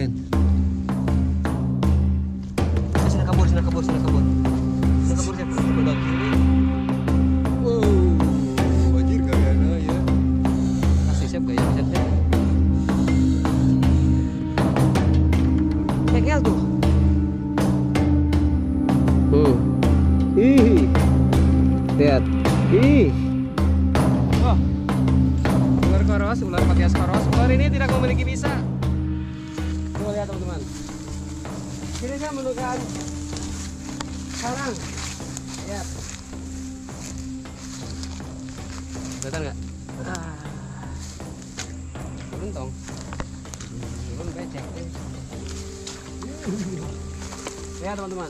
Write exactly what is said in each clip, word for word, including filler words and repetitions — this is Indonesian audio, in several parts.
lumayan. Sini kabur, sini kabur, sini kabur. Sini kabur, sini kabur. Wow, anjir gayana ya. Kasih siap gaya siap siap. Kegel tuh. Hmm. Ih. Lihat. Ih. Oh. Ular koros, ular Matias koros. Ular ini tidak memiliki bisa. Tuh lihat teman-teman. Sini saya menemukan sarang. Lihat. Kelihatan nggak? Ah. Beruntung. Belum becek. Lihat teman-teman.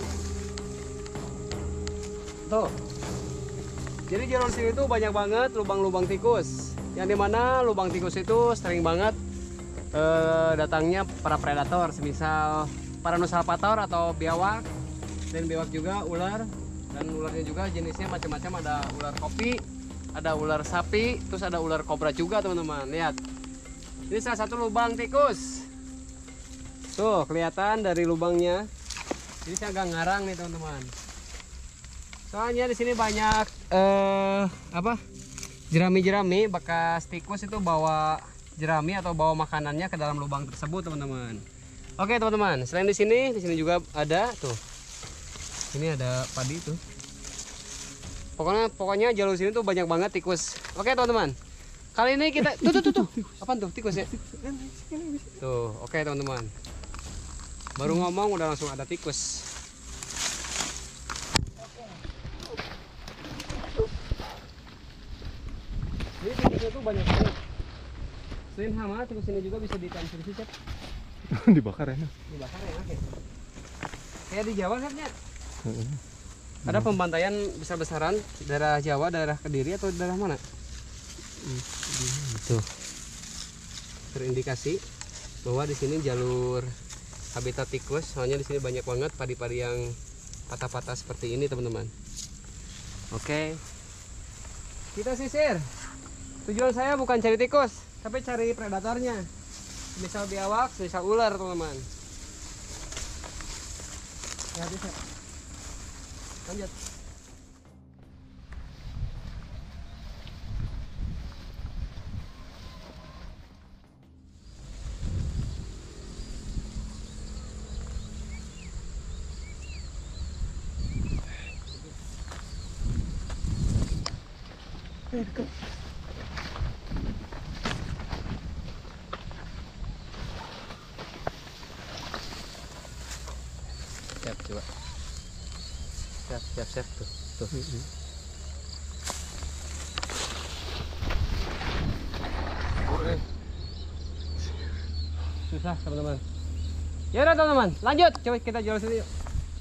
Tuh. Jadi jalur sini itu banyak banget lubang-lubang tikus. Yang dimana lubang tikus itu sering banget eh, datangnya para predator, semisal Paranusalpator atau biawak, dan biawak juga ular, dan ularnya juga jenisnya macam-macam, ada ular kopi, ada ular sapi, terus ada ular kobra juga teman-teman. Lihat, ini salah satu lubang tikus. Tuh kelihatan dari lubangnya. Jadi saya agak ngarang nih teman-teman. Soalnya di sini banyak eh, apa jerami-jerami, bekas tikus itu bawa jerami atau bawa makanannya ke dalam lubang tersebut teman-teman. Oke teman-teman, selain di sini, di sini juga ada tuh. Ini ada padi tuh. Pokoknya pokoknya jalur sini tuh banyak banget tikus. Oke teman-teman. Kali ini kita tuh tuh tuh tuh. Apaan tuh tikus ya? Tuh, oke teman-teman. Baru ngomong udah langsung ada tikus. Ini tikusnya tuh banyak banget. Selain hama, tikus ini juga bisa dikonsumsi, Cep. Dibakar ya. Dibakar ya, oke. Kayak di Jawa kan ya? Ada pembantaian besar-besaran daerah Jawa, daerah Kediri atau daerah mana? Tuh. Terindikasi bahwa di sini jalur habitat tikus, soalnya di sini banyak banget padi-padi yang patah-patah seperti ini, teman-teman. Oke. Kita sisir. Tujuan saya bukan cari tikus, tapi cari predatornya. Misal biawak, misal ular, teman-teman. Ya bisa. Lanjut. Siap coba. Siap siap siap tuh tuh. Susah teman-teman. Ya udah teman-teman, lanjut. Coba kita jalan sini yuk.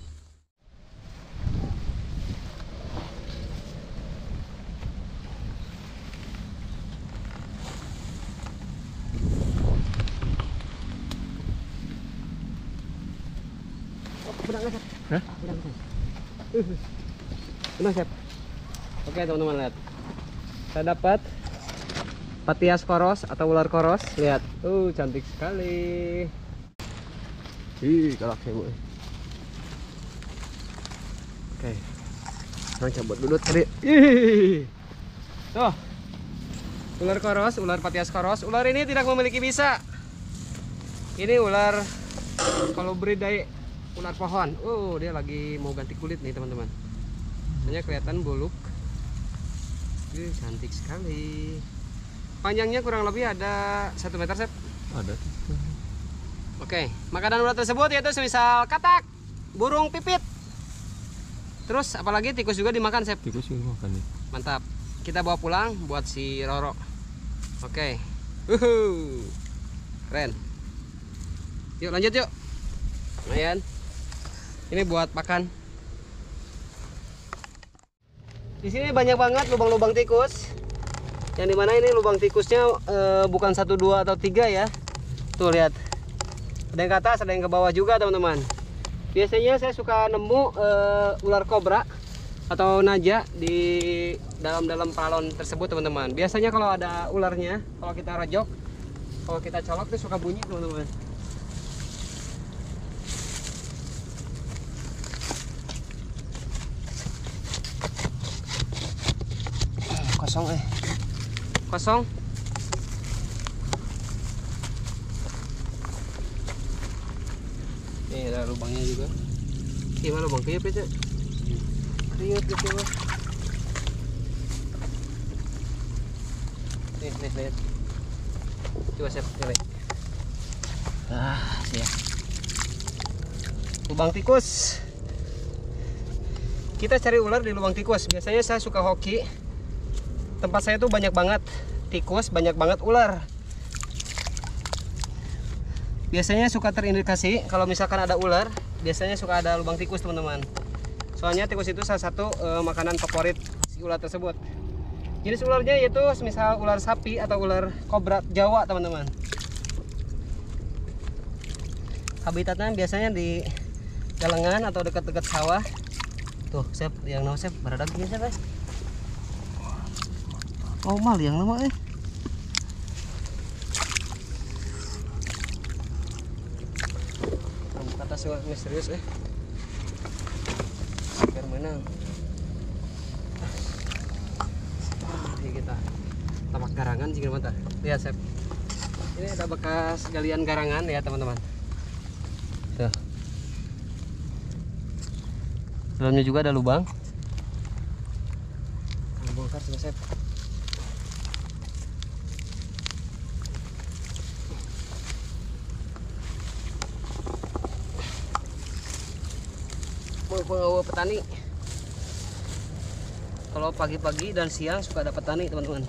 Benang Sep. Hah? Benang Sep. Uh. Benang Sep. Oke teman-teman, lihat. Saya dapat Matias koros atau ular koros. Lihat. Uh, cantik sekali. Ih, galak saya, Bu. Oke. Sekarang cabut dulu tadi. Ih. Tuh. Ular koros, ular Matias koros. Ular ini tidak memiliki bisa. Ini ular Colubridae, ular pohon. Oh, dia lagi mau ganti kulit nih teman-teman. Hanya kelihatan buluk. Ih, cantik sekali. Panjangnya kurang lebih ada satu meter, Sep. Ada. Oke, makanan ular tersebut yaitu semisal katak, burung pipit. Terus apalagi tikus juga dimakan, Sep. Tikus juga makan nih. Mantap. Kita bawa pulang buat si Roro. Oke. Uhuh. Keren. Yuk lanjut yuk. Lumayan. Ini buat makan. Di sini banyak banget lubang-lubang tikus. Yang dimana ini lubang tikusnya e, bukan satu, dua atau tiga ya. Tuh lihat. Ada yang ke atas, ada yang ke bawah juga teman-teman. Biasanya saya suka nemu e, ular kobra atau naja di dalam-dalam palon tersebut teman-teman. Biasanya kalau ada ularnya, kalau kita rojok, kalau kita colok itu suka bunyi teman-teman. kosong eh. Kosong. Ini ada lubangnya juga. Gimana lubang kriuk itu? Kriuk gitu mah. Nih, nih, lihat. Coba saya pilih. Ah, siap. Lubang tikus. Kita cari ular di lubang tikus. Biasanya saya suka hoki. Tempat saya tuh banyak banget tikus, banyak banget ular. Biasanya suka terindikasi kalau misalkan ada ular, biasanya suka ada lubang tikus, teman-teman. Soalnya tikus itu salah satu e, makanan favorit si ular tersebut. Jenis ularnya yaitu misal ular sapi atau ular kobra Jawa, teman-teman. Habitatnya biasanya di galengan atau dekat-dekat sawah. Tuh, Sep, yang nama Sep, baradag ini Sep, eh. Oh, mal yang nama eh. Kata sih misterius eh. Biar menang. Ini kita tapak garangan jika mata. Lihat Sep. Ini ada bekas galian garangan ya, teman-teman. Tuh. Dalamnya juga ada lubang. Kita bongkar coba Sep. Penggawa petani. Kalau pagi-pagi dan siang suka ada petani, teman-teman.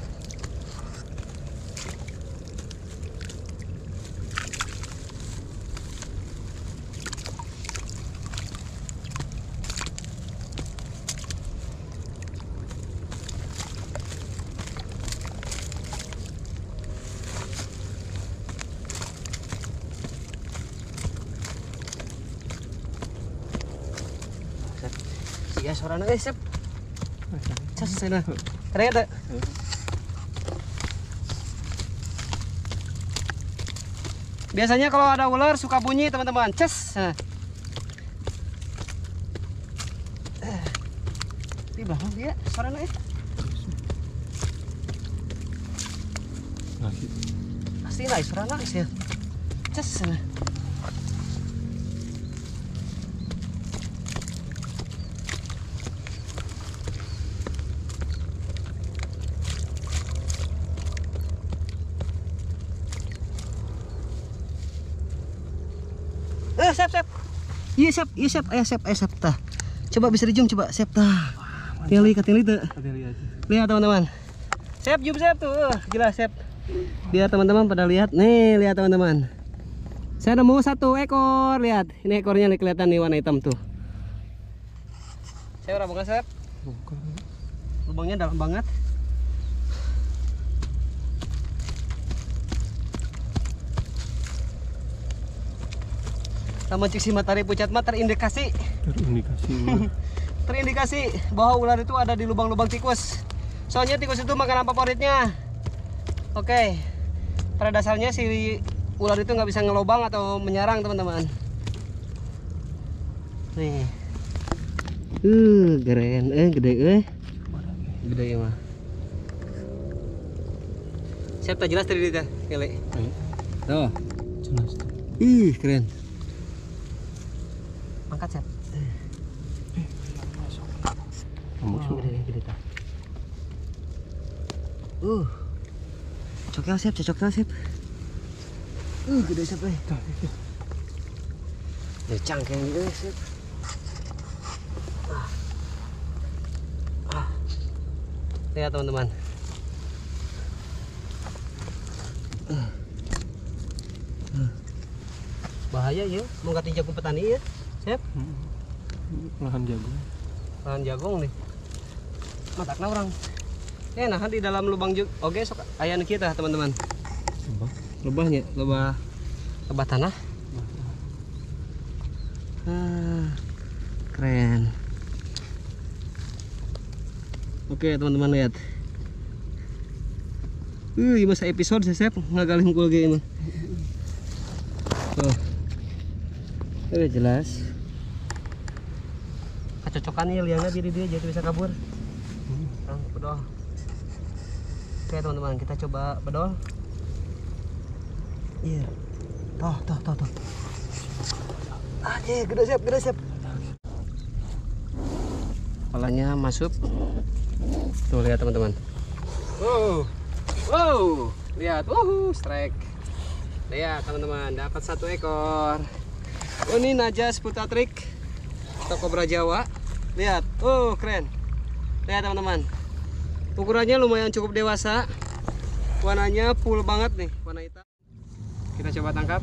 Ya suaranya eh Sep. Cas sana. Ada ada. Biasanya kalau ada ular suka bunyi, teman-teman. Cas. Nah. Di belakang dia suaranya eh. Pasti lah suaranya sih. Cas sana. Eh, Sep, Sep. Iya, Sep, iya, Sep, ayo, Sep, ayo, Sep, tah. Coba bisa dijum, coba, Sep, tah. Tili, katili tuh. Lihat, teman-teman. Sep, jum, Sep, tuh. Uh, jelas, Sep. Biar teman-teman pada lihat. Nih, lihat, teman-teman. Saya nemu satu ekor, lihat. Ini ekornya nih, kelihatan nih warna hitam tuh. Saya udah buka, Sep. Lubangnya dalam banget. Taman Ciksi Matahari Pucat mah terindikasi terindikasi terindikasi bahwa ular itu ada di lubang-lubang tikus. Soalnya tikus itu makanan favoritnya. Oke, pada dasarnya si ular itu nggak bisa ngelobang atau menyerang, teman-teman. Nih, uh, keren, eh, gede, eh, gede ya mah. Siap tak jelas tadi dia, kele. Tuh, jelas. Ih, keren. Angkat Sep. Kamu Oh, gede, gede tak. Uh, cokel Sep, cokel Sep. Uh, gede Sep eh. Ya cangkeng gitu Sep. Ah. Ah. Lihat teman-teman. Uh. Uh. Bahaya ya, mengganti jagung petani ya. Sep. Lahan jagung. Lahan jagung nih. Matakna orang. Eh nah di dalam lubang juga. Oke sok aya nu kita teman-teman. Lubang. Lubahnya, lubah lebah tanah. Ah, keren. Oke teman-teman lihat. Uh, masa episode saya Sep ngagalin kul ge mah. Tuh. Udah jelas. Kecocokan ya liangnya diri dia jadi bisa kabur. Hmm. Udah. Oke teman-teman, kita coba bedol. Iya. Toh, toh, toh, toh. Anjir, gede siap, gede siap. Kepalanya masuk. Tuh lihat teman-teman. Wow. Wow, lihat. Wow, strike. Lihat teman-teman, dapat satu ekor. Oh, ini Najas Putatrik atau kobra Jawa. Lihat. Oh, keren. Lihat teman-teman. Ukurannya lumayan cukup dewasa. Warnanya full banget nih, warna hitam. Kita coba tangkap.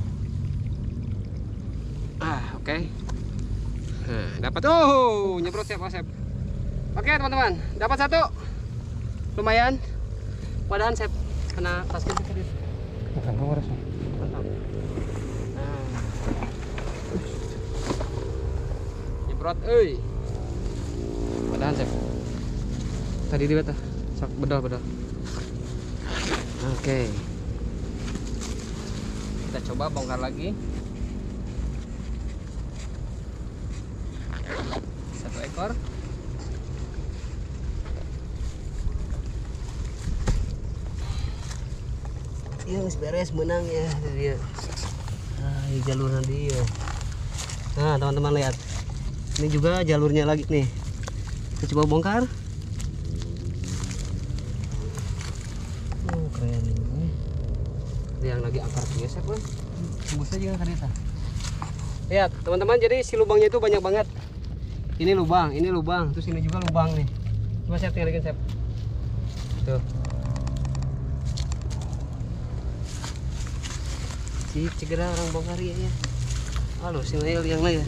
Ah, oke. Okay. Nah, dapat. Oh, nyebrot siap, siap. Oke, okay, teman-teman, dapat satu. Lumayan. Wadahan siap kena basket sedikit. Makan nomor sih. Mantap. Nah. Nyebrot, euy. Wadahan siap. Tadi di beta. Sok bedal, bedal. Oke. Okay. Kita coba bongkar lagi. Satu ekor. Iya, beres menang ya dia. Nah, ini jalur nanti ya. Nah, teman-teman lihat. Ini juga jalurnya lagi nih. Kita coba bongkar. Oh, keren ini. Yang lagi akar biasa, Boy. Tembusnya juga ke desa. Lihat, teman-teman, jadi si lubangnya itu banyak banget. Ini lubang, ini lubang, terus ini juga lubang nih. Coba saya tinggalin, Sep. Tuh. Si segera orang bongkar ya. Halo, si Nail yang lain ya.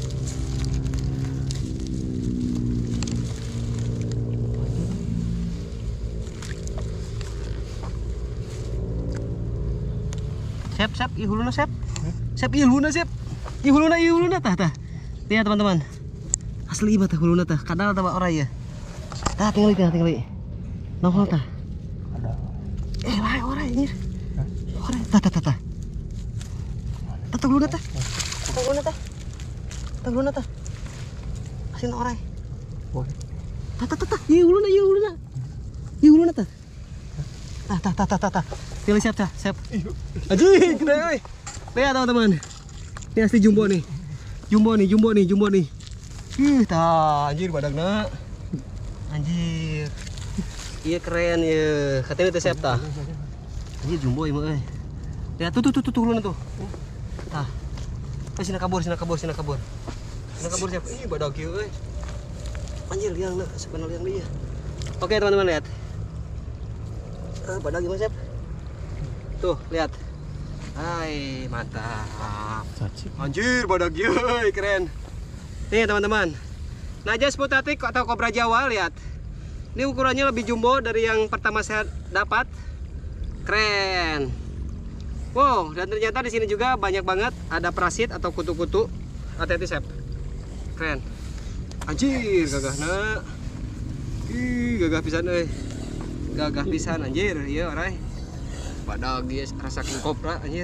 Sep, sep, ihuluna sep. Sep ihuluna sep. Ihuluna ihuluna tah tah. Lihat teman-teman. Asli mah tah huluna tah. Kadal tah orang ya. Tah tinggal tah tinggal. Nongol tah. Ada. Eh, wae orang anjir. Orang tah tah tah tah. Tah huluna tah. Tah huluna tah. Tah huluna tah. Asin orang. Boleh. Tah tah tah tah. Ihuluna ihuluna. Ihuluna tah. Tah tah tah tah tah tah. Pilih siap tah, siap. Anjing, gede euy. Lihat teman-teman. Ini asli jumbo nih. Jumbo nih, jumbo nih, jumbo nih. Ih, tah anjir badagna. Anjir. Iya keren ya. Katanya teh siap tah. Anjir jumbo ieu mah euy. Lihat tuh tuh tuh tuh ulun tuh. Tah. Eh sina kabur, sina kabur, sina kabur. Sina kabur siap. Ih badag ieu euy. Anjir liangna sebenarnya liang dia. Oke teman-teman lihat. Eh badag gimana siap? Tuh lihat. Hai mantap. Caci. Anjir badag ieu euy keren. Nih teman-teman. Najas Putatrik atau kobra Jawa lihat. Ini ukurannya lebih jumbo dari yang pertama saya dapat. Keren. Wow, dan ternyata di sini juga banyak banget ada parasit atau kutu-kutu. Hati-hati, Sep. Keren. Anjir, gagahna. Ih, gagah pisan euy. Gagah pisan anjir, ieu oray. Badag dia rasakeun kobra anjir.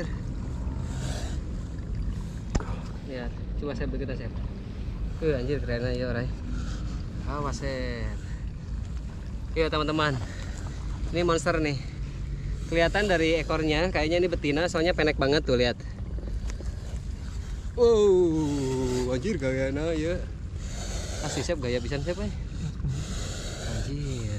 Lihat, coba saya begitu, Sep. Ke anjir keren ya oray. Awas, Sep. Iya teman-teman, ini monster nih. Kelihatan dari ekornya, kayaknya ini betina, soalnya pendek banget tuh lihat. Wow, anjir gayana ya. Asli Sep gaya pisan Sep eh. Anjir.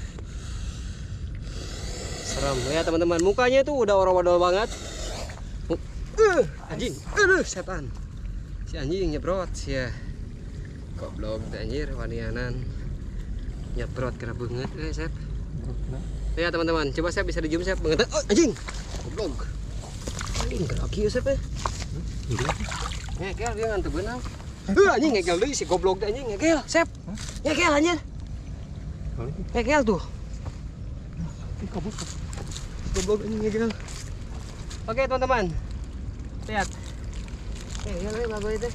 Serem ya teman-teman, mukanya tuh udah orang-orang banget. Uh, anjing, aduh setan. Si anjing nyebrot sih ya. Goblok anjir wanianan. Nyebrot kena banget eh Sep. Ya teman-teman, coba Sep bisa di zoom Sep banget. Oh anjing. Goblok. Anjing gerak ieu Sep eh. Ngegel dia ngantu beunang. Heuh anjing ngegel deui si goblok teh anjing ngegel Sep. Ngegel anjir. Ngegel tuh. Ih kabur. Goblok anjing ngegel. Oke teman-teman. Lihat. Ngegel we bagus itu.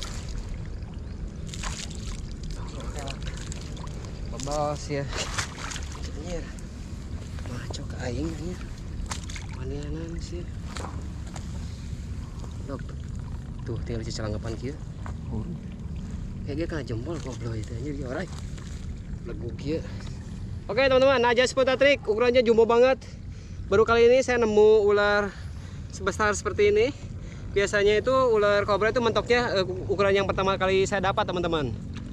Bos ya. Anjir. Maco ke aing anjir. Wanianan sih. Dok. Tuh tinggal di celangapan kieu. Oh. Kayak dia kena jempol goblok itu anjir ya orang. Leguk kieu. Oke teman-teman, Najas Putatrik ukurannya jumbo banget. Baru kali ini saya nemu ular sebesar seperti ini. Biasanya itu ular kobra itu mentoknya uh, ukuran yang pertama kali saya dapat, teman-teman.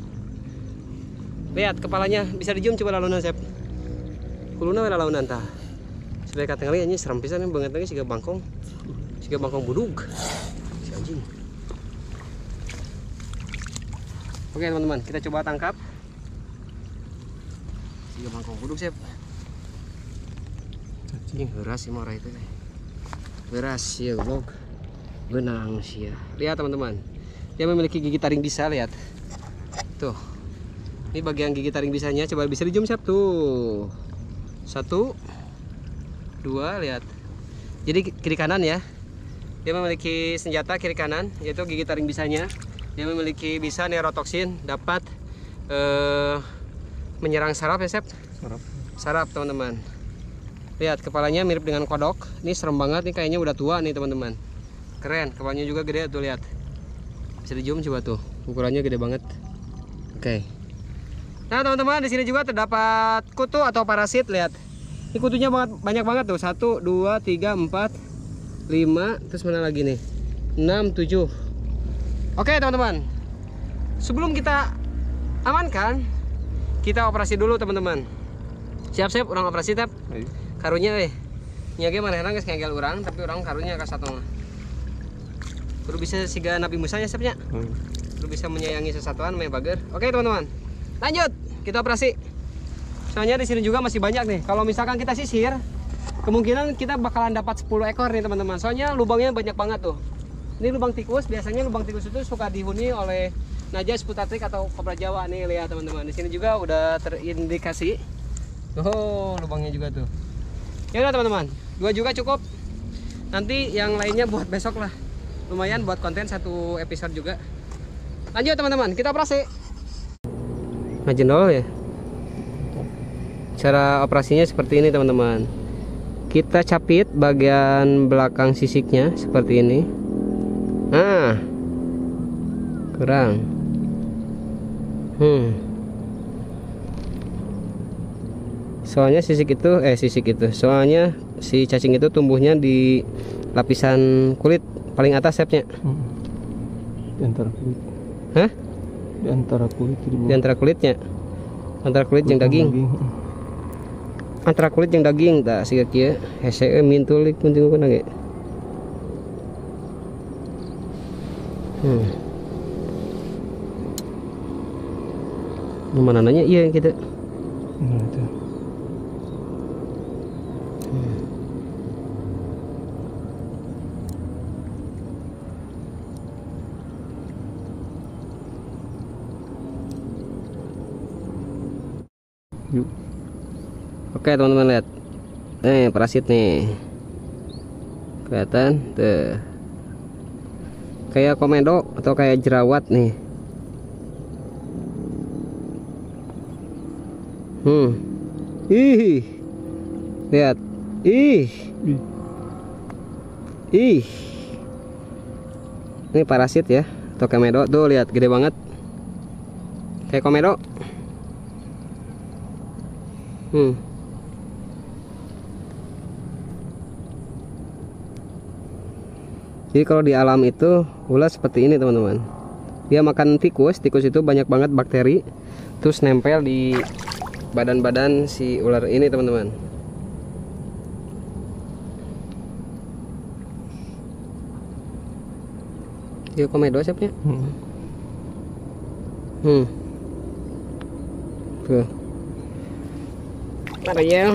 Lihat kepalanya, bisa di zoom coba lalunan Sep. Kuluna we lalunan tah. Sebagai kata kali ini serem pisan banget lagi siga bangkong. Siga bangkong budug. Si anjing. Oke, teman-teman, kita coba tangkap. Siga bangkong budug Sep. Cacing beras sih marah itu. Beras ya goblok. Benang sih ya. Lihat teman-teman, dia memiliki gigi taring bisa, lihat tuh. Ini bagian gigi taring bisanya, coba bisa di zoom Siap tuh. Satu dua, lihat. Jadi kiri kanan ya, dia memiliki senjata kiri kanan, yaitu gigi taring bisanya. Dia memiliki bisa neurotoksin, dapat eh, menyerang saraf ya Siap. Sarap. Saraf teman-teman. Lihat kepalanya mirip dengan kodok. Ini serem banget nih, kayaknya udah tua nih teman-teman. Keren, kepalanya juga gede tuh, lihat. Bisa di zoom coba tuh, ukurannya gede banget. Oke. Nah teman-teman, di sini juga terdapat kutu atau parasit, lihat. Ini kutunya banget, banyak banget tuh. Satu, dua, tiga, empat, lima, terus mana lagi nih? Enam, tujuh. Oke teman-teman. Sebelum kita amankan, kita operasi dulu teman-teman. Siap-siap, orang operasi tap. Karunya weh. Nyage manehna geus ngegel urang, tapi orang karunya ka satong. Kudu bisa siga Nabi Musa ya Siapnya. Hmm. Kudu bisa menyayangi sesatuan meh bager. Oke teman-teman. Lanjut, kita operasi. Soalnya di sini juga masih banyak nih. Kalau misalkan kita sisir, kemungkinan kita bakalan dapat sepuluh ekor nih teman-teman. Soalnya lubangnya banyak banget tuh. Ini lubang tikus, biasanya lubang tikus itu suka dihuni oleh Najas putratrik atau kobra Jawa nih, lihat teman-teman. Di sini juga udah terindikasi. Oh, lubangnya juga tuh. Ya udah teman-teman, dua juga cukup. Nanti yang lainnya buat besok lah. Lumayan buat konten satu episode juga. Lanjut teman-teman, kita operasi. Ngajendol ya. Cara operasinya seperti ini teman-teman. Kita capit bagian belakang sisiknya seperti ini. Nah, kurang. Hmm. Soalnya sisik itu, eh sisik itu. Soalnya si cacing itu tumbuhnya di lapisan kulit paling atas Sepnya. Hmm. Di antara kulit. Hah? Di antara kulit. Di antara kulitnya. Antara kulit yang daging. daging. Antara kulit yang daging tak siga kieu hese mintulik penting kuna ge. Hmm. Mana nanya iya kita. Nah, itu. Yuk. Oke teman-teman, lihat. Eh, parasit nih. Kelihatan tuh. Kayak komedo atau kayak jerawat nih. Hmm. Ih. Lihat. Ih. Ih. Ih. Ini parasit ya, atau komedo tuh, lihat gede banget. Kayak komedo. Hmm. Jadi kalau di alam itu ular seperti ini teman-teman. Dia makan tikus, tikus itu banyak banget bakteri, terus nempel di badan-badan si ular ini teman-teman. Dia komedo siapnya. Hmm. Hmm. Tuh. Mana ya?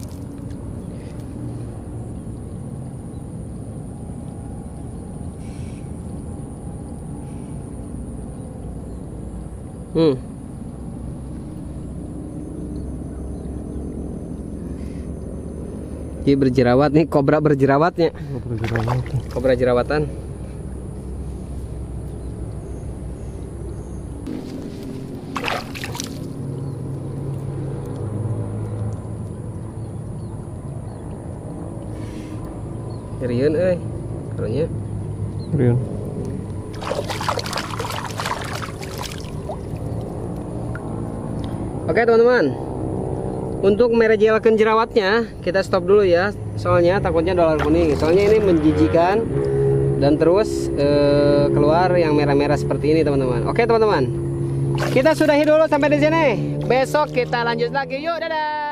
Hmm. Jadi berjerawat nih, kobra berjerawatnya. Kobra jerawat. Kobra jerawatan. Rian euy. Karunya. Rian. Oke teman-teman, Untuk merejelkan jerawatnya, kita stop dulu ya. Soalnya takutnya dolar kuning. Soalnya ini menjijikan dan terus eh, keluar yang merah-merah seperti ini, teman-teman. Oke, teman-teman. Kita sudahi dulu sampai di sini. Besok kita lanjut lagi. Yuk, dadah.